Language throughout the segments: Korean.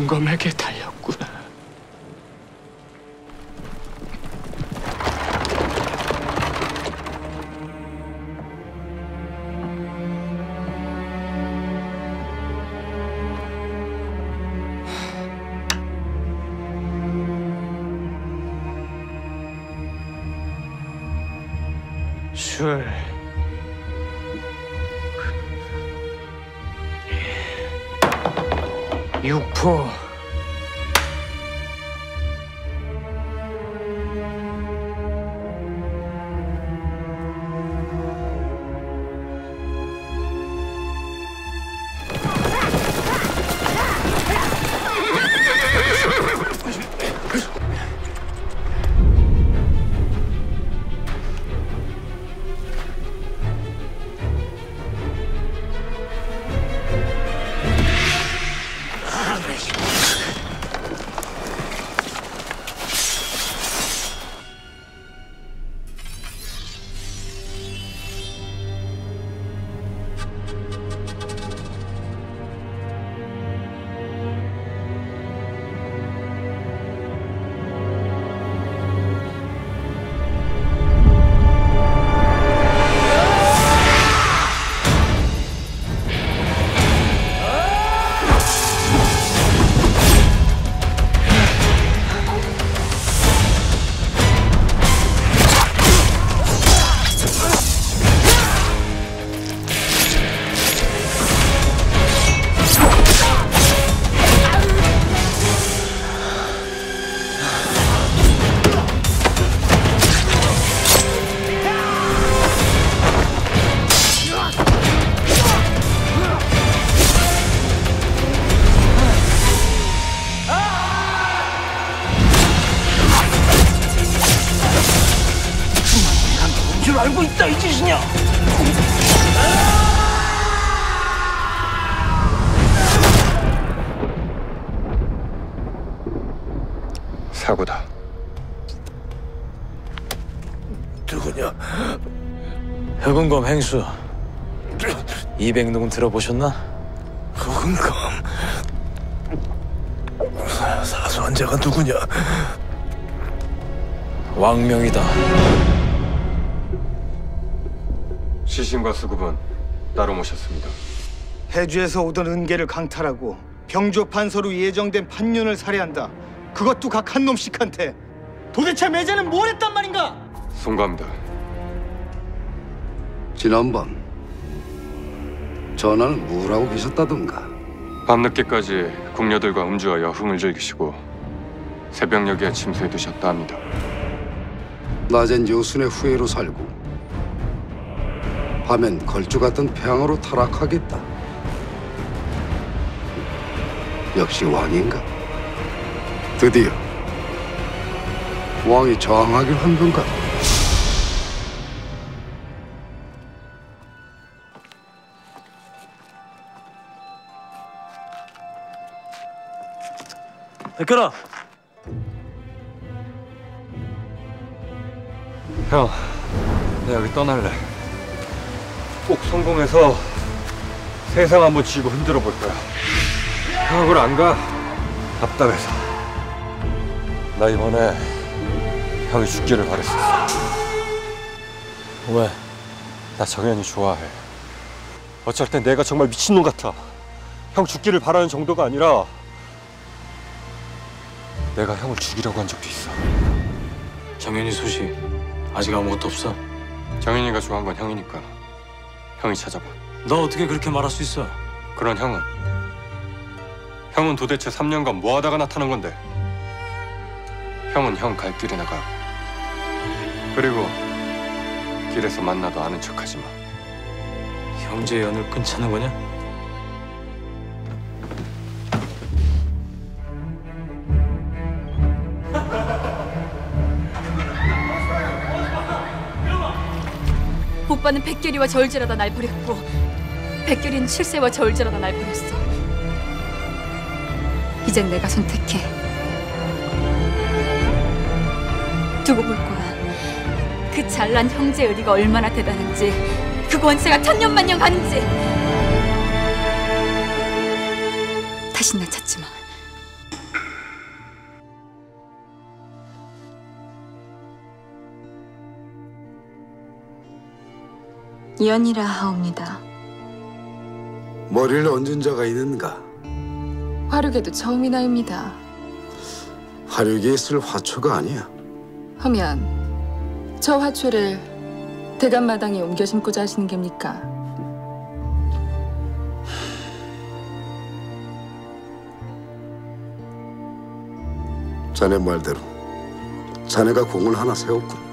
해군검에게 달렸구나. 술, 육포, 줄 알고 있다 이 짓이냐? 사고다. 누구냐? 해군검 행수 200놈 들어보셨나? 해군검 사소한 자가 누구냐? 왕명이다. 시신과 수급은 따로 모셨습니다. 해주에서 오던 은계를 강탈하고 병조 판서로 예정된 판윤을 살해한다. 그것도 각 한 놈씩한테. 도대체 매제는 뭘 했단 말인가? 송구합니다. 지난밤 전하는 뭐라고 계셨다던가? 밤늦게까지 궁녀들과 음주하여 흥을 즐기시고 새벽녘에 침소해 두셨다 합니다. 낮엔 여순의 후예로 살고 밤엔 걸주 같은 폐왕으로 타락하겠다. 역시 왕인가? 드디어 왕이 저항하길 한 건가? 백현아. 형, 내가 여기 떠날래. 꼭 성공해서 세상 한번 쥐고 흔들어 볼 거야. 형을 안 가? 답답해서. 나 이번에 형이 죽기를 바랬었어. 왜? 나 정현이 좋아해. 어쩔 땐 내가 정말 미친놈 같아. 형 죽기를 바라는 정도가 아니라 내가 형을 죽이려고 한 적도 있어. 정현이 소식 아직 아무것도 없어? 정현이가 좋아한 건 형이니까 형이 찾아봐. 너 어떻게 그렇게 말할 수 있어? 그런 형은 도대체 3년간 뭐 하다가 나타난 건데? 형은 형 갈 길에 나가. 그리고 길에서 만나도 아는 척하지 마. 형제 연을 끊자는 거냐? 오빠는 백결이와 저울질하다 날 버렸고 백결이는 칠세와 저울질하다 날 버렸어. 이젠 내가 선택해. 두고 볼 거야. 그 잘난 형제 의리가 얼마나 대단한지, 그 권세가 천년만년 가는지. 다시 날 찾지 마. 연이라 하옵니다. 머리를 얹은 자가 있는가? 화륙에도 처음이나입니다. 화력에 있을 화초가 아니야. 하면 저 화초를 대감마당에 옮겨 심고자 하시는 겁니까? 자네 말대로 자네가 공을 하나 세웠군.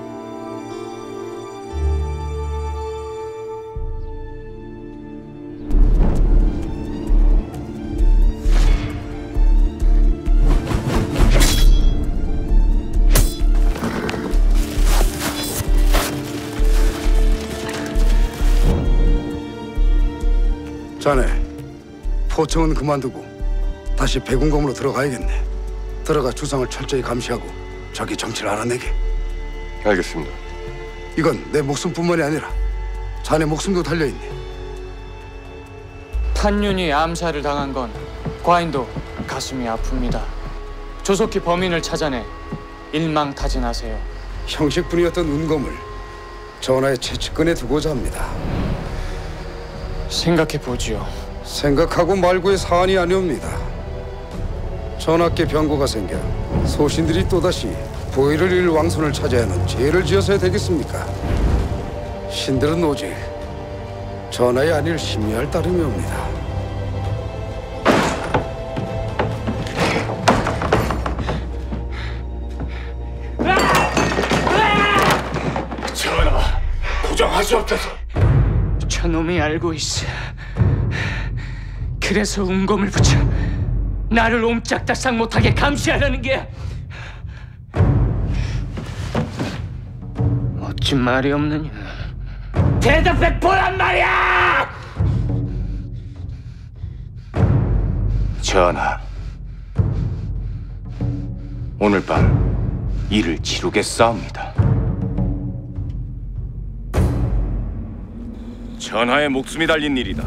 자네, 포청은 그만두고 다시 백운검으로 들어가야겠네. 들어가 주상을 철저히 감시하고 저기 정치를 알아내게. 알겠습니다. 이건 내 목숨뿐만이 아니라 자네 목숨도 달려있네. 판윤이 암살을 당한 건 과인도 가슴이 아픕니다. 조속히 범인을 찾아내 일망타진하세요. 형식뿐이었던 운검을 전하의 채측근에 두고자 합니다. 생각해보지요. 생각하고 말고의 사안이 아니옵니다. 전하께 병고가 생겨 소신들이 또다시 보위를 잃을 왕손을 찾아야 하는 죄를 지어서야 되겠습니까? 신들은 오직 전하의 안위를 심리할 따름이 옵니다. 전하, 고정하시옵소서. 저놈이 알고 있어. 그래서 운검을 붙여 나를 옴짝달싹 못하게 감시하려는 게. 어찌 말이 없느냐. 대답해 보란 말이야! 전하, 오늘 밤 일을 치르겠사옵니다. 전하의 목숨이 달린 일이다.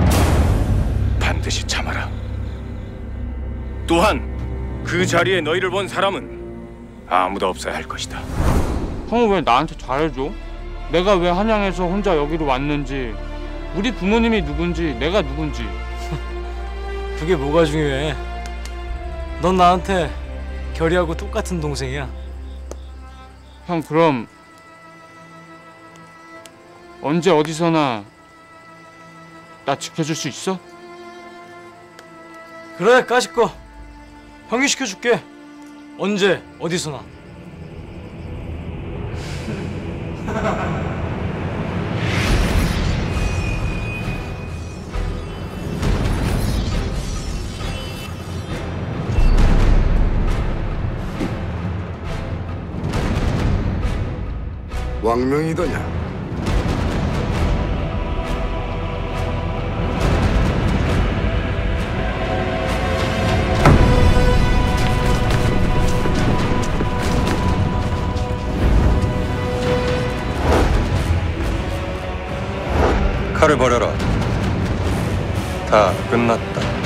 반드시 참아라. 또한 그 자리에 너희를 본 사람은 아무도 없어야 할 것이다. 형은 왜 나한테 잘해줘? 내가 왜 한양에서 혼자 여기로 왔는지, 우리 부모님이 누군지, 내가 누군지. 그게 뭐가 중요해? 넌 나한테 결이하고 똑같은 동생이야. 형, 그럼 언제 어디서나 나 지켜줄 수 있어? 그래, 까짓거 형이 시켜줄게. 언제 어디서나. 왕명이더냐? 칼을 버려라. 다 끝났다.